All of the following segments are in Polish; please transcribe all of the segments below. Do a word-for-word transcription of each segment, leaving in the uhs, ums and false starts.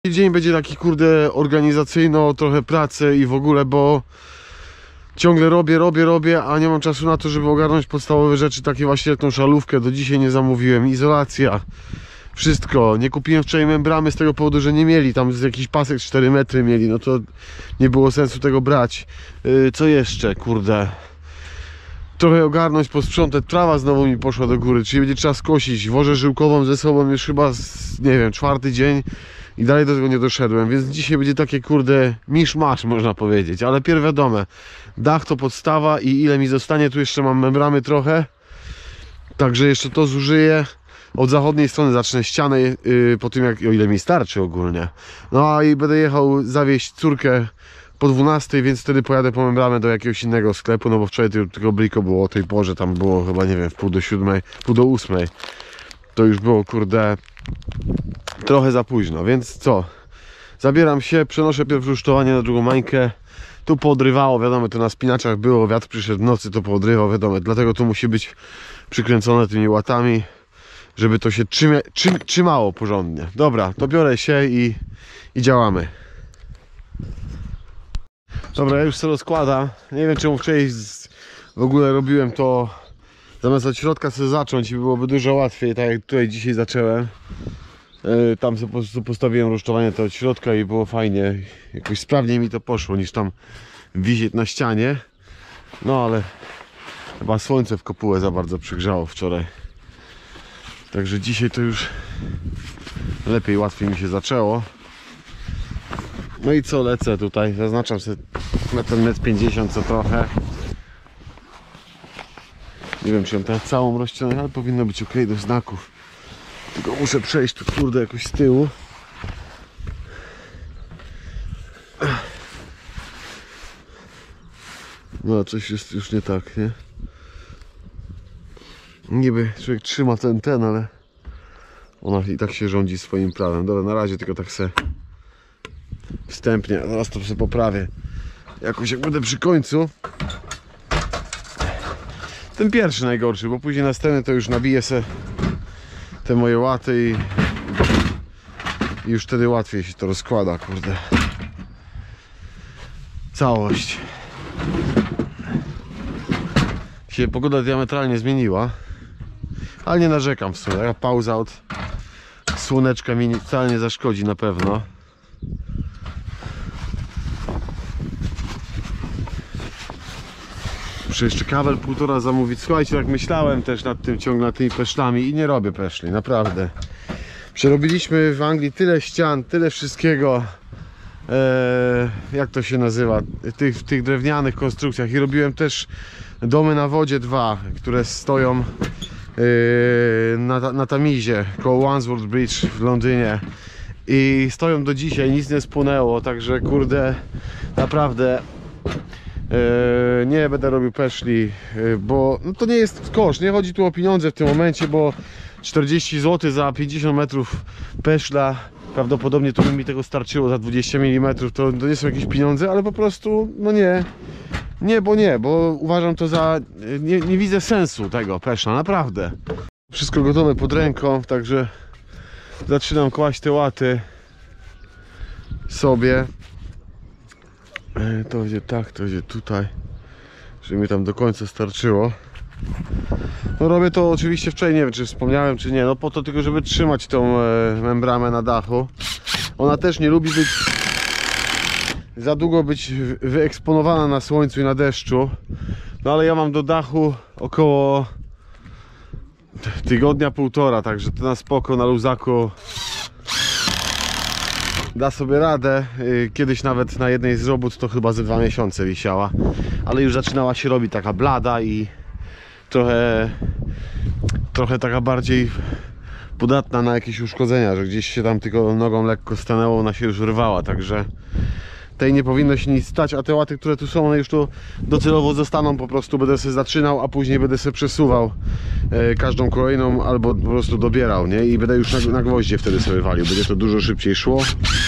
Dzień będzie taki, kurde, organizacyjno, trochę pracy i w ogóle, bo ciągle robię, robię, robię, a nie mam czasu na to, żeby ogarnąć podstawowe rzeczy, takie właśnie jak tą szalówkę. Do dzisiaj nie zamówiłem, izolacja, wszystko. Nie kupiłem wczoraj membramy z tego powodu, że nie mieli, tam z jakiś pasek cztery metry mieli, no to nie było sensu tego brać. Yy, co jeszcze, kurde? Trochę ogarnąć, posprzątać, trawa znowu mi poszła do góry, czyli będzie trzeba skosić. Wożę żyłkową ze sobą już chyba, z, nie wiem, czwarty dzień i dalej do tego nie doszedłem, więc dzisiaj będzie takie, kurde, misz-masz, można powiedzieć. Ale pierw wiadome, dach to podstawa i ile mi zostanie, tu jeszcze mam membramy trochę, także jeszcze to zużyję. Od zachodniej strony zacznę ścianę, yy, po tym jak, o ile mi starczy ogólnie. No i będę jechał zawieźć córkę po dwunastej, więc wtedy pojadę po membramę do jakiegoś innego sklepu, no bo wczoraj tylko bliko było o tej porze, tam było chyba, nie wiem, w pół do siódmej, pół do ósmej. To już było, kurde, trochę za późno, więc co? Zabieram się, przenoszę pierw rusztowanie na drugą mańkę. Tu poodrywało, wiadomo, to na spinaczach było, wiatr przyszedł w nocy, to poodrywał, wiadomo, dlatego to musi być przykręcone tymi łatami, żeby to się trzymia, trzym, trzymało porządnie. Dobra, to biorę się i, i działamy. Dobra, ja już sobie rozkładam. Nie wiem, czemu wczoraj z, w ogóle robiłem to zamiast od środka sobie zacząć i byłoby dużo łatwiej, tak jak tutaj dzisiaj zacząłem. Yy, tam sobie po prostu postawiłem rusztowanie to od środka i było fajnie. Jakoś sprawniej mi to poszło niż tam wisieć na ścianie. No ale chyba słońce w kopułę za bardzo przygrzało wczoraj. Także dzisiaj to już lepiej, łatwiej mi się zaczęło. No i co, lecę tutaj, zaznaczam sobie na ten metr pięćdziesiąt co trochę. Nie wiem, czy ją teraz całą rozciągnąć, ale powinno być ok do znaków. Tylko muszę przejść tu, kurde, jakoś z tyłu. No, coś jest już nie tak, nie? Niby człowiek trzyma ten, ten, ale ona i tak się rządzi swoim prawem. Dobra, na razie tylko tak se wstępnie, zaraz to sobie poprawię jakoś, jak będę przy końcu. Ten pierwszy najgorszy, bo później następny to już nabiję se te moje łaty i, i już wtedy łatwiej się to rozkłada, kurde. Całość. Dzisiaj pogoda diametralnie zmieniła, ale nie narzekam w sumie. Taka pauza od słoneczka mi wcale nie zaszkodzi na pewno. Muszę jeszcze kabel półtora zamówić. Słuchajcie, tak myślałem też nad tym, ciągle nad tymi peszlami i nie robię peszli, naprawdę. Przerobiliśmy w Anglii tyle ścian, tyle wszystkiego, eee, jak to się nazywa, tych, w tych drewnianych konstrukcjach, i robiłem też domy na wodzie dwa, które stoją eee, na, na Tamizie koło Wandsworth Bridge w Londynie i stoją do dzisiaj, nic nie spłonęło, także kurde, naprawdę Yy, nie będę robił peszli, yy, bo no to nie jest koszt, nie chodzi tu o pieniądze w tym momencie, bo czterdzieści złotych za pięćdziesiąt metrów peszla, prawdopodobnie to by mi tego starczyło za dwadzieścia milimetrów, to, to nie są jakieś pieniądze, ale po prostu, no nie, nie, bo nie, bo uważam to za, nie, nie widzę sensu tego peszla, naprawdę. Wszystko gotowe pod ręką, także zaczynam kłaść te łaty sobie. To będzie tak, to będzie tutaj, żeby mi tam do końca starczyło. No robię to oczywiście wczoraj, nie wiem czy wspomniałem czy nie, no po to tylko, żeby trzymać tą e, membramę na dachu. Ona też nie lubi być za długo być wyeksponowana na słońcu i na deszczu. No ale ja mam do dachu około tygodnia, półtora, także to na spoko, na luzaku da sobie radę. Kiedyś nawet na jednej z robót to chyba ze dwa miesiące wisiała, ale już zaczynała się robić taka blada i trochę trochę taka bardziej podatna na jakieś uszkodzenia, że gdzieś się tam tylko nogą lekko stanęło, ona się już rwała, także tej nie powinno się nic stać, a te łaty, które tu są, one już tu docelowo zostaną, po prostu będę sobie zaczynał, a później będę sobie przesuwał e, każdą kolejną albo po prostu dobierał, nie? I będę już na, na gwoździe wtedy sobie walił, będzie to dużo szybciej szło.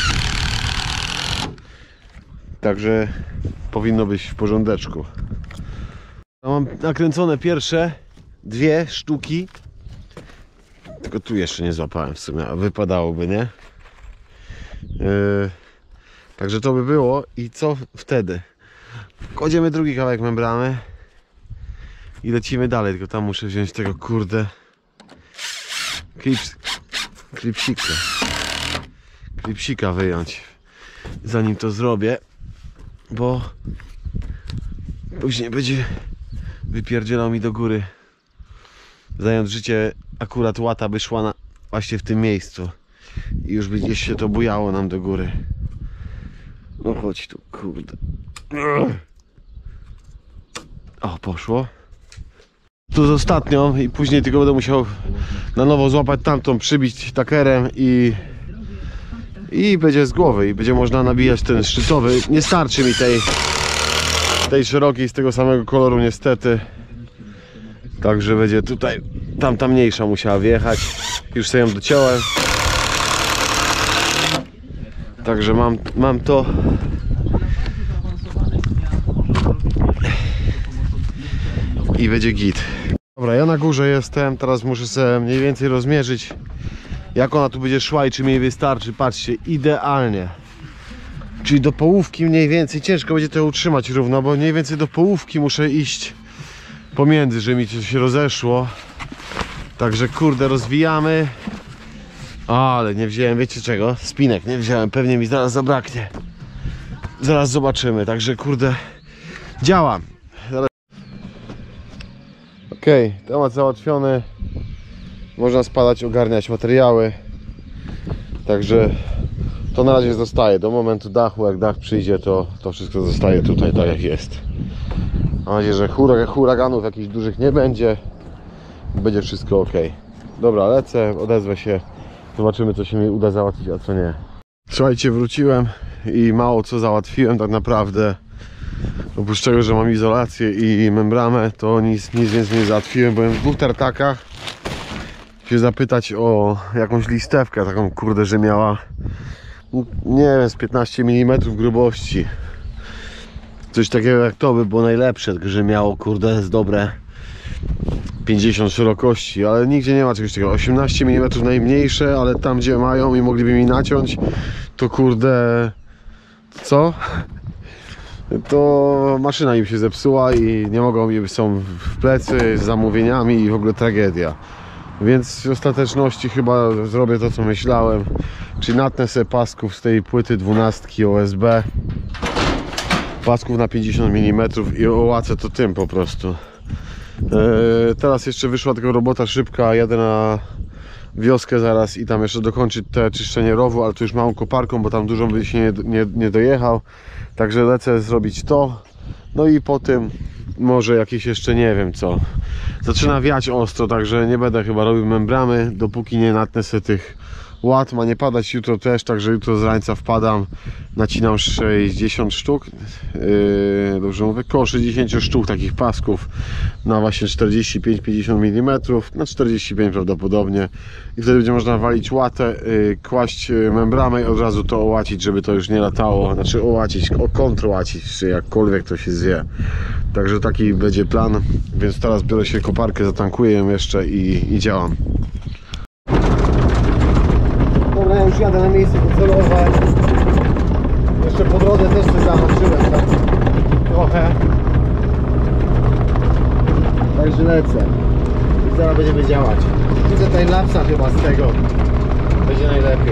Także powinno być w porządeczku. Mam nakręcone pierwsze dwie sztuki, tylko tu jeszcze nie złapałem w sumie, a wypadałoby, nie? Yy, także to by było. I co wtedy? Kładziemy drugi kawałek membrany i lecimy dalej, tylko tam muszę wziąć tego kurde klips, klipsika klipsika wyjąć, zanim to zrobię, bo później będzie wypierdzielał mi do góry. Zając życie, akurat łata by szła na, właśnie w tym miejscu i już by gdzieś się to bujało nam do góry. No chodź tu, kurde. O, poszło. Tu z ostatnią i później tylko będę musiał na nowo złapać tamtą, przybić takerem i i będzie z głowy i będzie można nabijać ten szczytowy. Nie starczy mi tej tej szerokiej z tego samego koloru niestety. Także będzie tutaj, tamta mniejsza musiała wjechać. Już sobie ją dociąłem. Także mam, mam to. I będzie git. Dobra, ja na górze jestem. Teraz muszę sobie mniej więcej rozmierzyć, jak ona tu będzie szła i czy mi jej wystarczy. Patrzcie, idealnie. Czyli do połówki mniej więcej. Ciężko będzie to utrzymać równo, bo mniej więcej do połówki muszę iść pomiędzy, żeby mi to się rozeszło. Także kurde, rozwijamy. Ale nie wziąłem, wiecie czego? Spinek nie wziąłem, pewnie mi zaraz zabraknie. Zaraz zobaczymy, także kurde, działa. Zaraz... Okej, okay, temat załatwiony. Można spadać, ogarniać materiały. Także to na razie zostaje. Do momentu dachu, jak dach przyjdzie, to, to wszystko zostaje tutaj tak jak jest. Mam nadzieję, że huraganów jakichś dużych nie będzie. Będzie wszystko ok. Dobra, lecę, odezwę się. Zobaczymy, co się mi uda załatwić, a co nie. Słuchajcie, wróciłem i mało co załatwiłem tak naprawdę. Oprócz tego, że mam izolację i membramę, to nic, nic więcej nie załatwiłem. Byłem w dwóch tartakach. Się zapytać o jakąś listewkę, taką kurde, że miała, nie wiem, z piętnaście milimetrów grubości. Coś takiego jak to by było najlepsze, tylko że miało kurde z dobre pięćdziesiąt szerokości, ale nigdzie nie ma czegoś takiego. osiemnaście milimetrów najmniejsze, ale tam gdzie mają i mogliby mi naciąć, to kurde, co? To maszyna im się zepsuła i nie mogą, mi są w plecy z zamówieniami i w ogóle tragedia. Więc w ostateczności chyba zrobię to, co myślałem, czyli natnę sobie pasków z tej płyty dwunastki O S B, pasków na pięćdziesiąt milimetrów i ołacę to tym po prostu. Eee, teraz jeszcze wyszła tylko robota szybka, jadę na wioskę zaraz i tam jeszcze dokończyć te czyszczenie rowu, ale to już małą koparką, bo tam dużo by się nie, nie, nie dojechał, także lecę zrobić to. No i po tym może jakieś jeszcze nie wiem co. Zaczyna wiać ostro, także nie będę chyba robił membramy, dopóki nie natnę sobie tych łat. Ma nie padać jutro też, także jutro z rańca wpadam, nacinam sześćdziesiąt sztuk, yy, dobrze mówię, koło sześćdziesiąt sztuk takich pasków na właśnie czterdzieści pięć pięćdziesiąt milimetrów, na czterdzieści pięć prawdopodobnie, i wtedy będzie można walić łatę, yy, kłaść membramę i od razu to ołacić, żeby to już nie latało, znaczy ołacić, kontrołacić, czy jakkolwiek to się zwie. Także taki będzie plan, więc teraz biorę się koparkę, zatankuję ją jeszcze i, i działam. Dobra, ja już jadę na miejsce docelowe. Jeszcze po drodze też się zahaczyłem tak trochę. Także lecę. I zaraz będziemy działać. Widzę tutaj lapsa chyba z tego. Będzie najlepiej.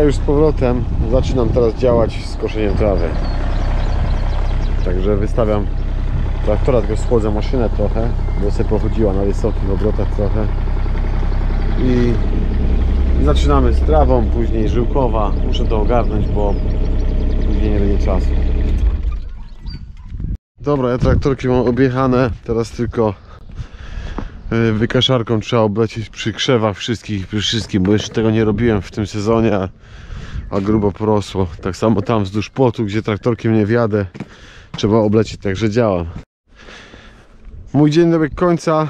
już z powrotem. Zaczynam teraz działać z koszeniem trawy. Także wystawiam traktora, tylko schłodzę maszynę trochę, bo sobie pochodziła na wysokich obrotach trochę. I zaczynamy z trawą, później żyłkowa. Muszę to ogarnąć, bo później nie będzie czasu. Dobra, ja traktorki mam objechane. Teraz tylko wykaszarką trzeba oblecieć przy krzewach wszystkich, przy wszystkim, bo jeszcze tego nie robiłem w tym sezonie, a, a grubo porosło. Tak samo tam wzdłuż płotu, gdzie traktorkiem nie wjadę, trzeba oblecieć, także działam. Mój dzień dobiegł końca.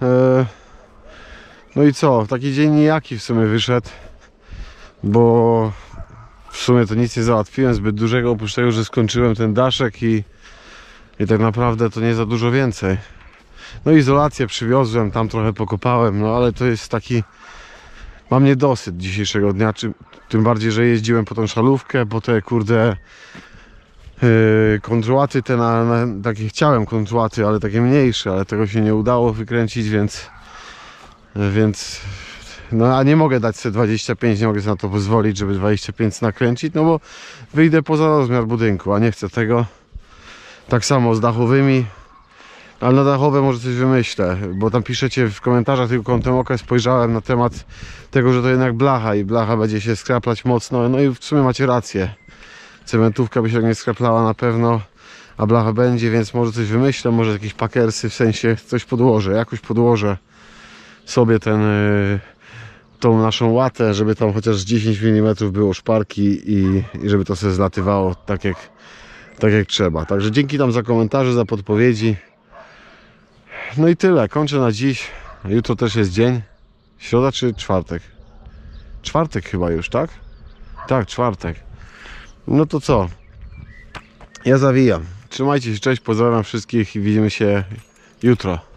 No i co? Taki dzień nijaki w sumie wyszedł, bo w sumie to nic nie załatwiłem zbyt dużego, oprócz tego, że skończyłem ten daszek i, i tak naprawdę to nie za dużo więcej. No izolację przywiozłem, tam trochę pokopałem, no ale to jest taki... Mam niedosyt dzisiejszego dnia, czy, tym bardziej, że jeździłem po tą szalówkę, po te kurde yy, kontrołaty, te na, na takie chciałem kontrołaty, ale takie mniejsze, ale tego się nie udało wykręcić, więc więc no a nie mogę dać sobie dwadzieścia pięć, nie mogę sobie na to pozwolić, żeby dwadzieścia pięć nakręcić, no bo wyjdę poza rozmiar budynku, a nie chcę tego. Tak samo z dachowymi. Ale na dachowe może coś wymyślę, bo tam piszecie w komentarzach, tylko kątem oka spojrzałem na temat tego, że to jednak blacha i blacha będzie się skraplać mocno. No i w sumie macie rację. Cementówka by się nie skraplała na pewno, a blacha będzie, więc może coś wymyślę, może jakieś pakersy, w sensie coś podłożę, jakoś podłożę sobie ten, tą naszą łatę, żeby tam chociaż dziesięć milimetrów było szparki i, i żeby to sobie zlatywało tak jak, tak jak trzeba. Także dzięki tam za komentarze, za podpowiedzi. No i tyle, kończę na dziś. Jutro też jest dzień. Środa czy czwartek? Czwartek chyba już, tak? Tak, czwartek. No to co? Ja zawijam. Trzymajcie się, cześć, pozdrawiam wszystkich i widzimy się jutro.